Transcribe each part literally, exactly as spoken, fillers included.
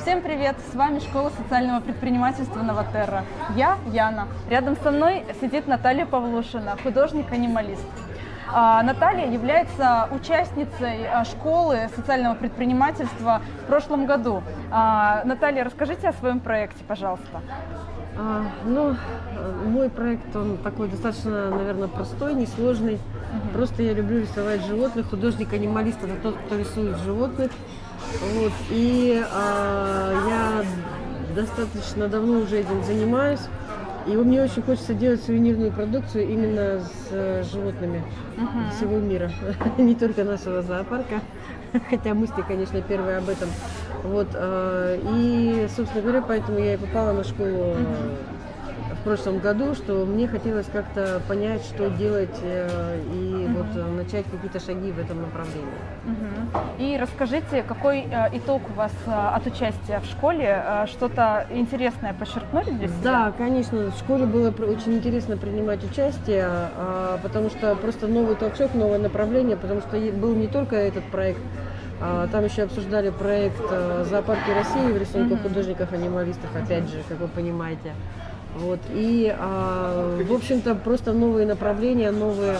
Всем привет! С вами Школа социального предпринимательства Новатерра. Я Яна. Рядом со мной сидит Наталья Павлушина, художник-анималист. Наталья является участницей школы социального предпринимательства в прошлом году. Наталья, расскажите о своем проекте, пожалуйста. А, ну, мой проект, он такой достаточно, наверное, простой, несложный. Угу. Просто я люблю рисовать животных. Художник-анималист – это тот, кто рисует животных. Вот. И а, я достаточно давно уже этим занимаюсь. И мне очень хочется делать сувенирную продукцию именно с э, животными uh-huh. всего мира, не только нашего зоопарка, хотя мысли, конечно, первые об этом. Вот, э, и, собственно говоря, поэтому я и попала на школу uh-huh. в прошлом году, что мне хотелось как-то понять, что делать, э, и uh-huh. вот начать какие-то шаги в этом направлении. Uh-huh. И расскажите, какой э, итог у вас э, от участия в школе? Э, что-то интересное подчеркнули для себя? Да, конечно. В школе было очень интересно принимать участие, э, потому что просто новый толчок, новое направление, потому что был не только этот проект, а там еще обсуждали проект э, «Зоопарки России» в рисунках uh-huh. художников-анималистов, опять же, как вы понимаете. Вот. И, э, в общем-то, просто новые направления, новые,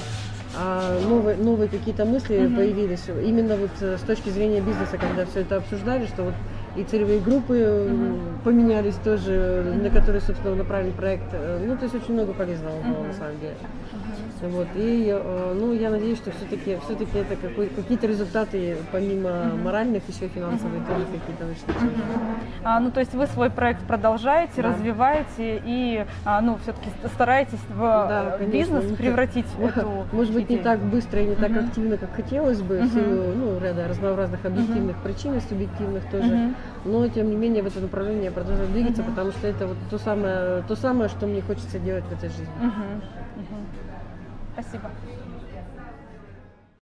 э, новые, новые какие-то мысли uh-huh. появились. Именно вот с точки зрения бизнеса, когда все это обсуждали, что вот и целевые группы uh-huh. поменялись тоже, uh-huh. на которые, собственно, направлен проект. Ну, то есть очень много полезного было, uh-huh. на самом деле. Uh-huh. Вот. И, ну, я надеюсь, что все-таки все-таки это какой, какие-то результаты, помимо uh-huh. моральных, еще финансовые uh-huh. тоже какие-то вышли. Uh-huh. А, ну, то есть вы свой проект продолжаете, да. развиваете и, а, ну, все-таки стараетесь в да, бизнес превратить эту Может быть, идею. Не так быстро и не так uh-huh. активно, как хотелось бы, uh-huh. в силу ну, ряда разнообразных объективных uh-huh. причин и субъективных тоже. Uh-huh. Но, тем не менее, в это направление я продолжаю двигаться, uh-huh. потому что это вот то самое, то самое, что мне хочется делать в этой жизни. Uh-huh. Uh-huh. Спасибо.